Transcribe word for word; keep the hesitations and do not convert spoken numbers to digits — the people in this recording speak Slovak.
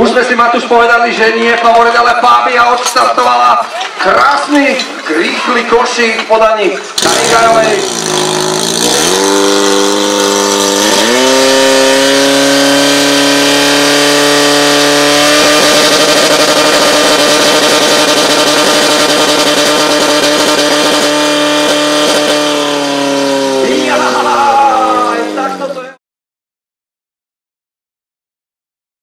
Už sme si Matúš povedali, že nie je favorit, ale Fábia odštartovala krásny, rýchly košík v podaní Karigarovej.